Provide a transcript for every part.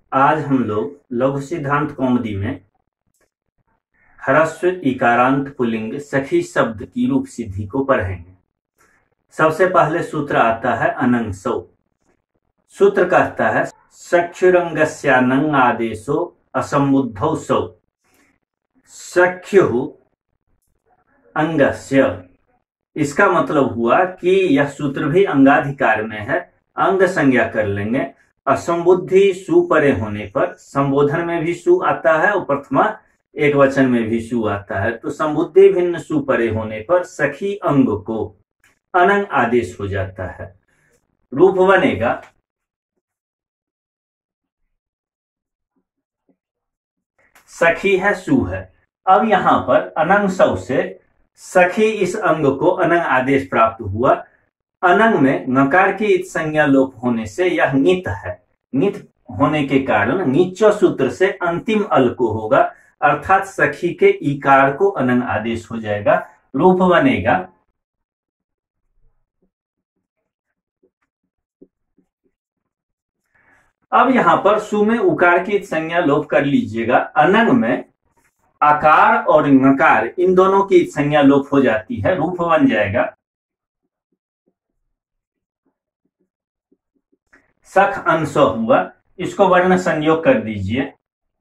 आज हम लोग लघु सिद्धांत कौमुदी में ह्रस्व इकारांत पुल्लिंग सखी शब्द की रूप सिद्धि को पढ़ेंगे। सबसे पहले सूत्र आता है अनंग सौ। सूत्र कहता है सख्युरंगस्यानंग आदेशो असंबुद्धौ सौ। सख्यु अंगस्य, इसका मतलब हुआ कि यह सूत्र भी अंगाधिकार में है। अंग संज्ञा कर लेंगे। असंबुद्धि सु परे होने पर संबोधन में भी सु आता है और प्रथमा एक वचन में भी सु आता है। तो संबुद्धि भिन्न सु परे होने पर सखी अंग को अनंग आदेश हो जाता है। रूप बनेगा सखी है सु है। अब यहां पर अनंग सौ से सखी इस अंग को अनंग आदेश प्राप्त हुआ। अनंग में नकार की इत संज्ञा लोप होने से यह नित है। नित होने के कारण नीचो सूत्र से अंतिम अल को होगा, अर्थात सखी के इकार को अनंग आदेश हो जाएगा। रूप बनेगा अब यहां पर सु में उकार की संज्ञा लोप कर लीजिएगा। अनंग में आकार और नकार इन दोनों की संज्ञा लोप हो जाती है। रूप बन जाएगा सख अंश हुआ। इसको वर्ण संयोग कर दीजिए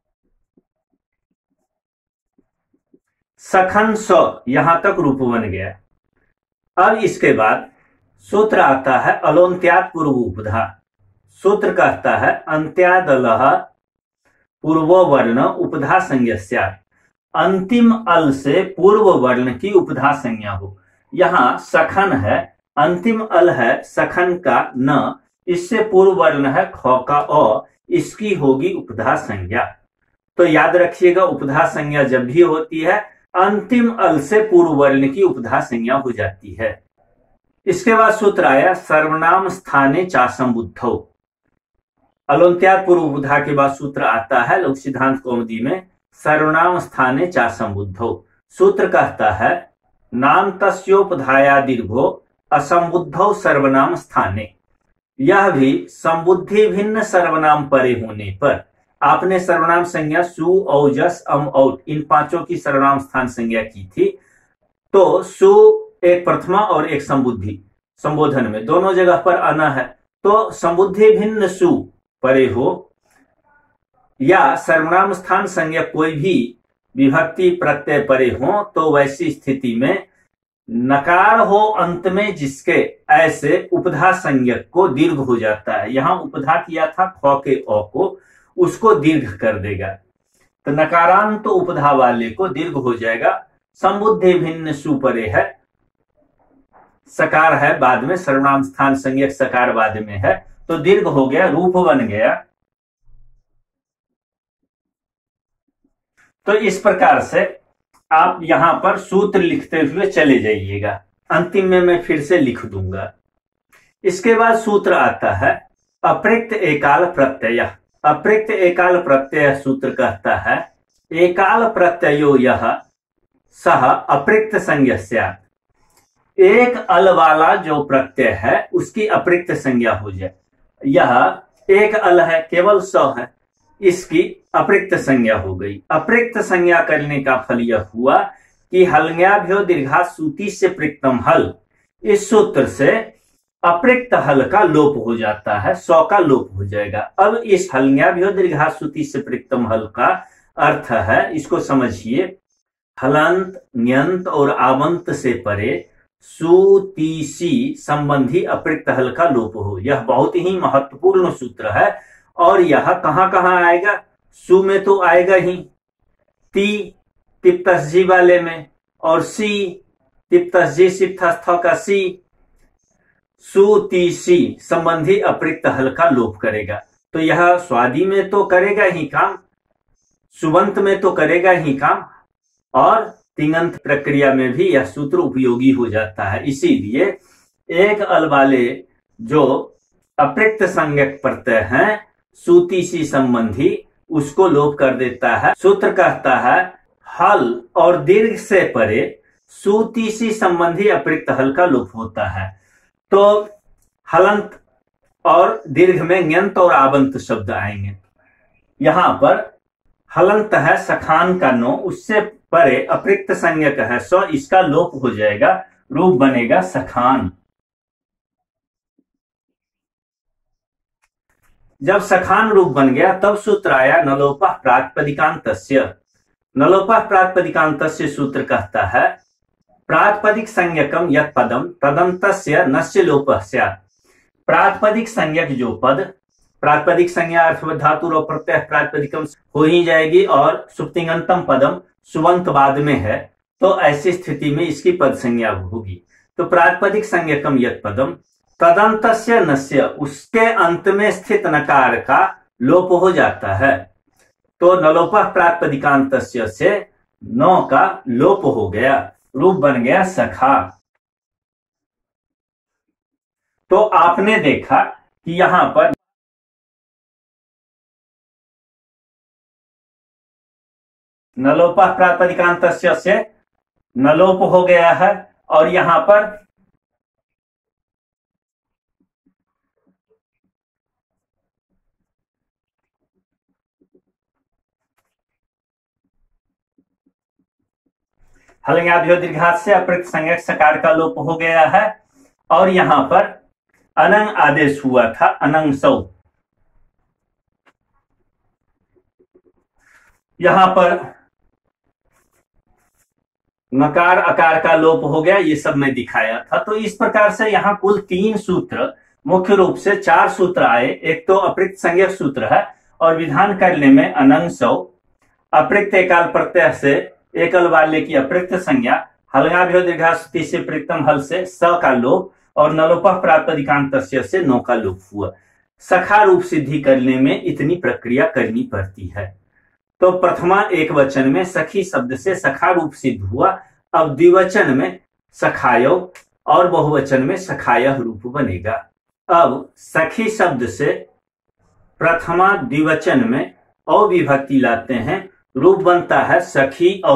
सखंस, यहां तक रूप बन गया। अब इसके बाद सूत्र आता है अलोन्त्यात् पूर्व उपधा। सूत्र कहता है अंत्यादलः पूर्वो वर्ण उपधा संज्ञस्यात्। अंतिम अल से पूर्व वर्ण की उपधा संज्ञा हो। यहां सखन है, अंतिम अल है सखन का न, इससे पूर्व वर्ण है ख का अ, इसकी होगी उपधा संज्ञा। तो याद रखिएगा उपधा संज्ञा जब भी होती है अंतिम अल से पूर्व वर्ण की उपधा संज्ञा हो जाती है। इसके बाद सूत्र आया सर्वनाम स्थाने चासंबुद्धौ। अलोन्त्यात् पूर्व उपधा के बाद सूत्र आता है लघु सिद्धांत कौमुदी में सर्वनाम स्थाने चासंबुद्धौ। सूत्र कहता है नाम तस्योपधाया दीर्घो असंबुद्धौ सर्वनाम स्थाने। यह भी संबुद्धि भिन्न सर्वनाम परे होने पर, आपने सर्वनाम संज्ञा सु औ जस अम औट इन पांचों की सर्वनाम स्थान संज्ञा की थी। तो सु एक प्रथमा और एक संबुद्धि, संबोधन में दोनों जगह पर आना है। तो संबुद्धि भिन्न सु परे हो या सर्वनाम स्थान संज्ञा कोई भी विभक्ति प्रत्यय परे हो, तो वैसी स्थिति में नकार हो अंत में जिसके ऐसे उपधा संज्ञक को दीर्घ हो जाता है। यहां उपधा किया था ख के अ को, उसको दीर्घ कर देगा। तो नकारांत तो उपधा वाले को दीर्घ हो जाएगा। संबुद्धि भिन्न सु परे है, सकार है बाद में, सर्वनाम स्थान संज्ञक सकार बाद में है, तो दीर्घ हो गया, रूप बन गया। तो इस प्रकार से आप यहां पर सूत्र लिखते हुए चले जाइएगा। अंतिम में मैं फिर से लिख दूंगा। इसके बाद सूत्र आता है अप्रयुक्त एकाल प्रत्यय। अप्रयुक्त एकाल प्रत्यय सूत्र कहता है एकाल प्रत्ययो यह सह अप्रयुक्त संज्ञा स्यात्। एक अल वाला जो प्रत्यय है उसकी अप्रयुक्त संज्ञा हो जाए। यह एक अल है, केवल स है, इसकी अप्रयुक्त संज्ञा हो गई। अप्रयुक्त संज्ञा करने का फल यह हुआ कि हलन्याभ्यो दीर्घा सूति से प्रयुक्तम हल, इस सूत्र से अप्रयुक्त हल का लोप हो जाता है, सौ का लोप हो जाएगा। अब इस हलन्याभ्यो दीर्घा सूति से प्रयुक्तम हल का अर्थ है, इसको समझिए, हलंत न्यंत और आवंत से परे सुतीसी संबंधी अप्रयुक्त हल का लोप हो। यह बहुत ही महत्वपूर्ण सूत्र है। और यह कहां कहां आएगा? सु में तो आएगा ही, ती तिप्तसजी वाले में, और सी तिप्तसजी सिप्तस्थ का सी, सु ती सी संबंधी अप्रयुक्त हल का लोप करेगा। तो यह स्वादि में तो करेगा ही काम, सुबंत में तो करेगा ही काम, और तिङंत प्रक्रिया में भी यह सूत्र उपयोगी हो जाता है। इसीलिए एक अल वाले जो अप्रयुक्त संज्ञक प्रत्यय हैं सूती सी संबंधी, उसको लोप कर देता है। सूत्र कहता है हल और दीर्घ से परे सूती सी संबंधी अप्रयुक्त हल का लोप होता है। तो हलंत और दीर्घ में ञंत और आवंत शब्द आएंगे। यहां पर हलंत है सखान का नो, उससे परे अप्रिक्त संज्ञक है सो, इसका लोप हो जाएगा, रूप बनेगा सखान। जब सखान रूप बन गया तब सूत्र आया नलोपः प्रातिपदिकान्तस्य। नलोपः प्रातिपदिकान्तस्य सूत्र कहता है प्रातिपदिक संज्ञकम यत् पदम तदन्तस्य नस्य लोपः स्यात्। प्रातिपदिक संज्ञक जो पद, प्रातिपदिक संज्ञा अर्थवत् धातु और प्रत्यय प्रातिपदिकम हो ही जाएगी और सुप्तिंगंतम पदम सुबंत बाद में है, तो ऐसी स्थिति में इसकी पद संज्ञा होगी। तो प्रातिपदिक संज्ञकम यत् पदम तदंतस्य नस्य, उसके अंत में स्थित नकार का लोप हो जाता है, तो नलोपः प्रातिपदिकान्तस्य से नो का लोप हो गया, रूप बन गया सखा। तो आपने देखा कि यहां पर नलोपः प्रातिपदिकान्तस्य से नलोप हो गया है और यहां पर हलंगाभ्यो दीर्घात से अप्रयुक्त संज्ञक सकार का लोप हो गया है और यहां पर अनंग आदेश हुआ था, अनंग सौ। यहां पर नकार अकार का लोप हो गया, ये सब मैं दिखाया था। तो इस प्रकार से यहां कुल 3 सूत्र, मुख्य रूप से 4 सूत्र आए। एक तो अप्रयुक्त संज्ञक सूत्र है और विधान करने में अनंग सौ, अप्रयुक्त एकाल प्रत्यय से एकल वाल्य की अप्रयुक्त संज्ञा, हलंगाभ्यो दीर्घास्ति से प्रयुक्तम हल से स का लोप और नलोपः प्रातिपदिकान्तस्य से नो का लोप हुआ। सखा रूप सिद्धि करने में इतनी प्रक्रिया करनी पड़ती है। तो प्रथमा एक वचन में सखी शब्द से सखा रूप सिद्ध हुआ, अब द्विवचन में सखायो और बहुवचन में सखायः रूप बनेगा। अब सखी शब्द से प्रथमा द्विवचन में औ विभक्ति लाते हैं, रूप बनता है सखी औ।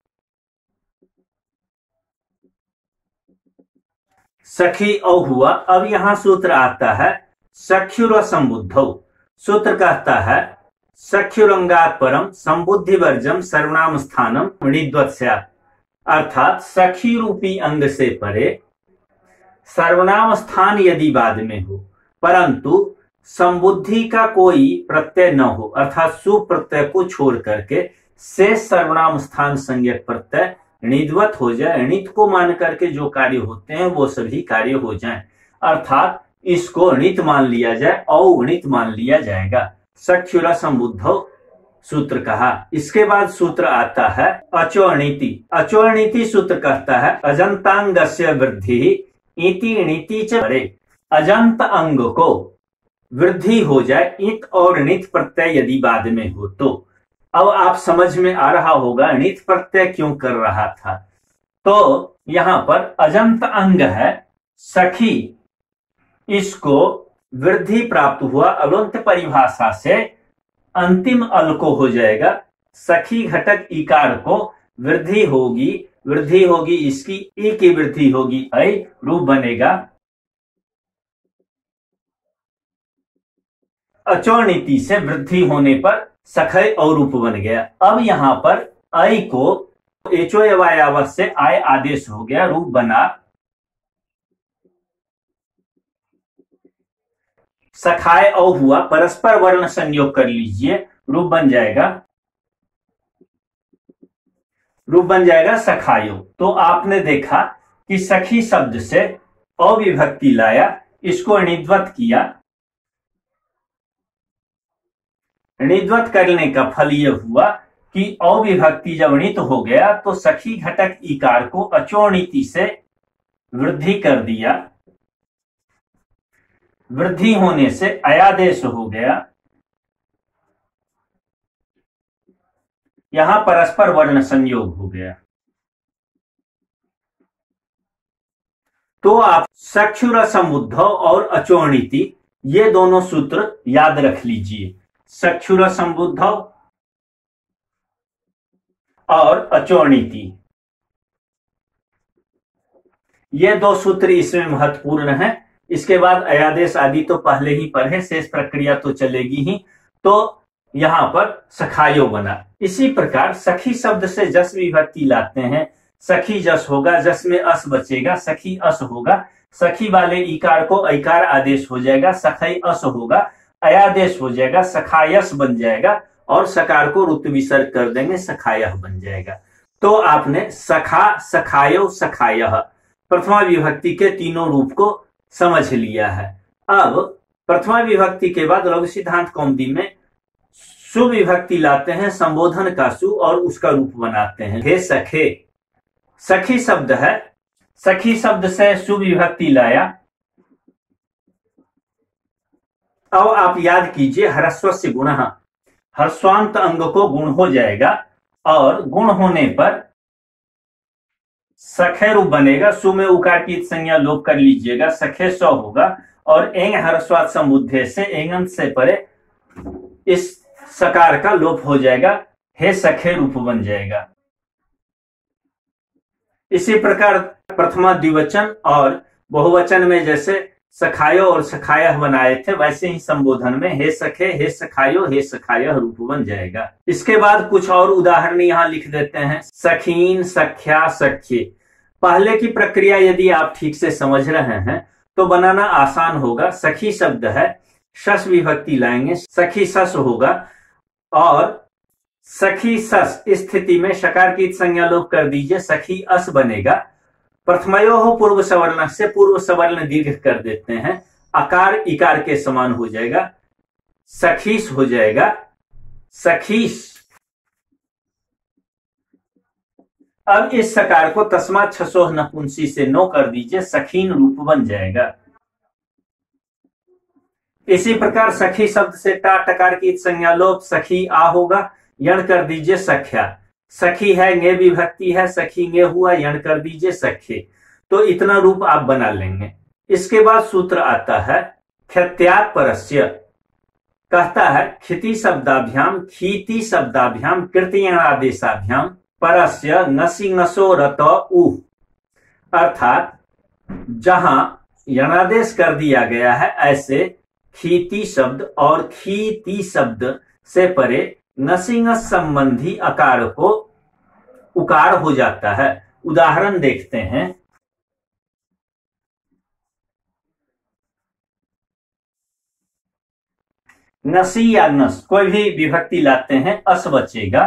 सखी औ हुआ। अब यहां सूत्र आता है सख्युर संबुद्धौ। सूत्र कहता है सख्युरंगात परम संबुद्धि वर्जम सर्वनाम स्थानम णिद्वत् स्यात्, अर्थात सखी रूपी अंग से परे सर्वनाम स्थान यदि बाद में हो परंतु संबुद्धि का कोई प्रत्यय न हो, अर्थात सु प्रत्यय को छोड़ करके शेष सर्वनाम स्थान संज्ञक प्रत्यय णिद्वत् हो जाए, णित को मान करके जो कार्य होते हैं वो सभी कार्य हो जाएं, अर्थात इसको णित मान लिया जाए, औणित मान लिया जाएगा। सख्युर संबुद्धौ सूत्र कहा। इसके बाद सूत्र आता है अचोर्णीति। अचोर्णीति सूत्र कहता है अजंतांगस्य वृद्धि इति णिति च परे। अजंत अंग को वृद्धि हो जाए इत और णित प्रत्यय यदि बाद में हो तो। अब आप समझ में आ रहा होगा णित प्रत्यय क्यों कर रहा था। तो यहां पर अजंत अंग है सखी, इसको वृद्धि प्राप्त हुआ अलोंत परिभाषा से अंतिम अल को हो जाएगा, सखी घटक इकार को वृद्धि होगी इसकी ई की वृद्धि होगी ऐ, रूप बनेगा अचोर्णीति से वृद्धि होने पर सखय और रूप बन गया। अब यहां पर ऐ को एचो यवायावत से आय आदेश हो गया, रूप बना सखाय औ हुआ, परस्पर वर्ण संयोग कर लीजिए, रूप बन जाएगा सखायो। तो आपने देखा कि सखी शब्द से अविभक्ति लाया, इसको णिद्वत् किया। णिद्वत् करने का फल यह हुआ कि अविभक्ति जब णित हो गया तो सखी घटक इकार को अचोर्णीति से वृद्धि कर दिया, वृद्धि होने से अयादेश हो गया। यहां परस्पर वर्ण संयोग हो गया। तो आप सख्युर संबुद्धौ और अचोर्णीति ये दोनों सूत्र याद रख लीजिए। सख्युर संबुद्धौ और अचोर्णीति, ये 2 सूत्र इसमें महत्वपूर्ण हैं। इसके बाद अयादेश आदि तो पहले ही पढ़े, शेष प्रक्रिया तो चलेगी ही। तो यहां पर सखायो बना। इसी प्रकार सखी शब्द से जस विभक्ति लाते हैं, सखी जस होगा, जस में अस बचेगा, सखी अस होगा, सखी वाले इकार को ऐकार आदेश हो जाएगा, सखई अस होगा, अयादेश हो जाएगा, सखायस बन जाएगा, और सकार को रुत विसर्ग कर देंगे, सखायह बन जाएगा। तो आपने सखा, सखायो, सखायह प्रथमा विभक्ति के तीनों रूप को समझ लिया है। अब प्रथमा विभक्ति के बाद लघु सिद्धांत कौमुदी में सुविभक्ति लाते हैं, संबोधन का सु, और उसका रूप बनाते हैं। हे सखे, सखी शब्द है, सखी शब्द से सुविभक्ति लाया। अब आप याद कीजिए, ह्रस्व से गुण, ह्रस्वांत अंग को गुण हो जाएगा, और गुण होने पर सखे रूप बनेगा। सु में उकार की संज्ञा लोप कर लीजिएगा, सखे सौ होगा, और एंग ह्रस्वात समुद्धे से एंगंत से परे इस सकार का लोप हो जाएगा, हे सखे रूप बन जाएगा। इसी प्रकार प्रथमा द्विवचन और बहुवचन में जैसे सखायो और सखायह बनाए थे, वैसे ही संबोधन में हे सखे, हे सखायो, हे सखायह रूप बन जाएगा। इसके बाद कुछ और उदाहरण यहां लिख देते हैं, सखीन, सख्या, सख्ये। पहले की प्रक्रिया यदि आप ठीक से समझ रहे हैं तो बनाना आसान होगा। सखी शब्द है, शस विभक्ति लाएंगे, सखी सस होगा, और सखी सस स्थिति में शकार की संज्ञा लोप कर दीजिए, सखी अस बनेगा। प्रथमयो हो पूर्व सवर्ण से पूर्व सवर्ण दीर्घ कर देते हैं, आकार इकार के समान हो जाएगा, सखीस हो जाएगा, सखीस। अब इस सकार को तस्मात् छसोह नपुंसी से नो कर दीजिए, सखीन रूप बन जाएगा। इसी प्रकार सखी शब्द से टा टकार की संज्ञा लोप, सखी आ होगा, यण कर दीजिए सख्या। सखी है, गे विभक्ति है, सखी गे हुआ, यण कर दीजिए सखे। तो इतना रूप आप बना लेंगे। इसके बाद सूत्र आता है ख्यत्यात् परस्य। कहता है खिति शब्दाभ्याम, खीति शब्दाभ्याम, कृत्यणादेशाभ्याम, परस्य नसी नसो रत उ। अर्थात जहां यणादेश कर दिया गया है, ऐसे खीति शब्द और खीति शब्द से परे नसिंग संबंधी आकार को उकार हो जाता है। उदाहरण देखते हैं, नसी या नस, कोई भी विभक्ति लाते हैं, अस बचेगा।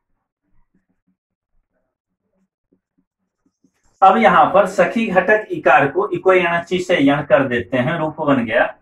अब यहां पर सखी घटक इकार को इको यणची से यण कर देते हैं, रूप बन गया।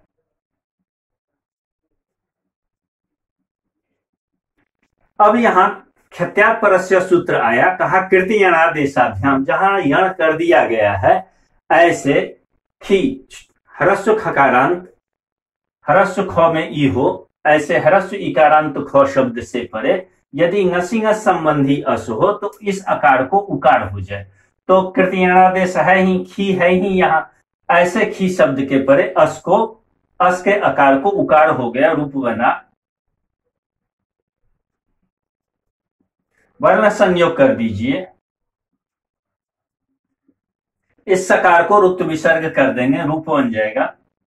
अब यहां ख्यत्यात् परस्य सूत्र आया, कहा कृति यणादेशाभ्याम, जहां यण कर दिया गया है, ऐसे खी ह्रस्व खकारांत, ह्रस्व ख में ई हो, ऐसे ह्रस्व इकारांत ख शब्द से परे यदि नसिंग संबंधी अस हो तो इस आकार को उकार हो जाए। तो कृत्यणादेश है ही, खी है ही यहां, ऐसे खी शब्द के परे अस को, अस के आकार को उकार हो गया, रूप बना। वर्ण संयोग कर दीजिए, इस सकार को रुत विसर्ग कर देंगे, रूप बन जाएगा।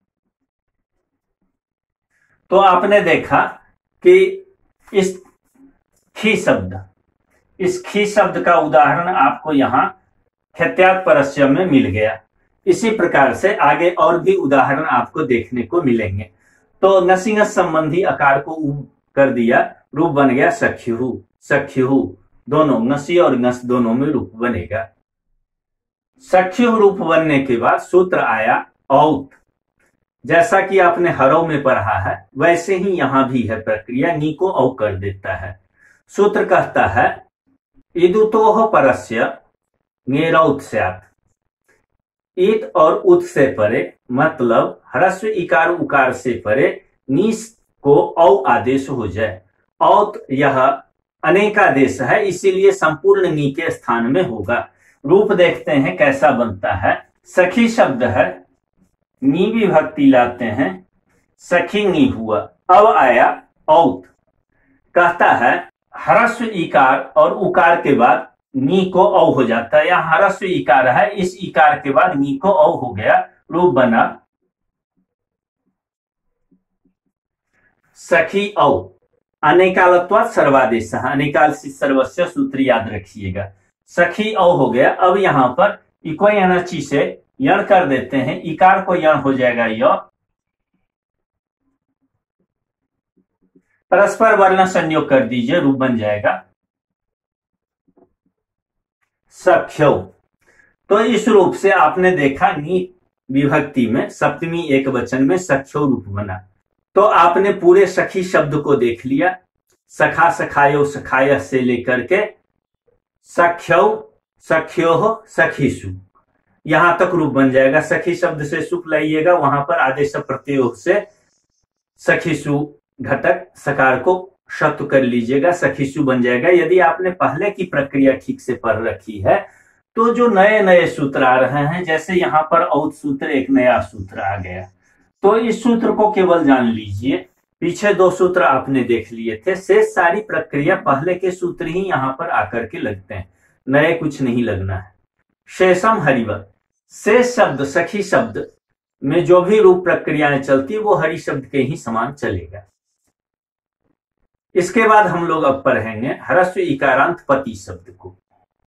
तो आपने देखा कि इस खी शब्द, इस खी शब्द का उदाहरण आपको यहां ख्यत्यात् परस्य में मिल गया। इसी प्रकार से आगे और भी उदाहरण आपको देखने को मिलेंगे। तो नसिंग संबंधी आकार को उ कर दिया, रूप बन गया सख्यु, सख्यु, दोनों नसी और नस दोनों में रूप बनेगा। सख्यु रूप बनने के बाद सूत्र आया औत। जैसा कि आपने हरव में पढ़ा है, वैसे ही यहां भी है प्रक्रिया, नी को औ कर देता है। सूत्र कहता है इदुतोह परस्य ङेरौत स्यात्। ईत और उत से परे, मतलब ह्रस्व इकार उकार से परे नीस को औ आदेश हो जाए। औत यह अनेकादेश है, इसीलिए संपूर्ण नी के स्थान में होगा। रूप देखते हैं कैसा बनता है। सखी शब्द है, नी विभक्ति लाते हैं, सखी नी हुआ। अब आया औत, कहता है ह्रस्व इकार और उकार के बाद नी को औ हो जाता है। यहां ह्रस्व इकार है, इस इकार के बाद नी को औ हो गया, रूप बना सखी औ। अनेकालत्वात् सर्वादेश, अनेकाल से सर्वस्व सूत्र याद रखिएगा। सखी औ हो गया। अब यहां पर इको यणची से यण कर देते हैं, इकार को यण हो जाएगा य, परस्पर वर्ण संयोग कर दीजिए, रूप बन जाएगा सख्यो। तो इस रूप से आपने देखा नी विभक्ति में सप्तमी एक वचन में सख्यो रूप बना। तो आपने पूरे सखी शब्द को देख लिया, सखा सखायो सखाय से लेकर के सख्यो सख्यो सखीसु, यहां तक रूप बन जाएगा। सखी शब्द से सुख लाइएगा, वहां पर आदेश प्रत्यय से सखीसु घटक सकार को शतु कर लीजिएगा, सखीसु बन जाएगा। यदि आपने पहले की प्रक्रिया ठीक से पढ़ रखी है तो जो नए नए सूत्र आ रहे हैं, जैसे यहां पर औत सूत्र एक नया सूत्र आ गया, तो इस सूत्र को केवल जान लीजिए। पीछे दो सूत्र आपने देख लिए थे, शेष सारी प्रक्रिया पहले के सूत्र ही यहां पर आकर के लगते हैं, नए कुछ नहीं लगना है। शेषम हरिवत, शेष शब्द सखी शब्द में जो भी रूप प्रक्रियाएं चलती वो हरि शब्द के ही समान चलेगा। इसके बाद हम लोग अब पढ़ेंगे ह्रस्व इकारांत पति शब्द को।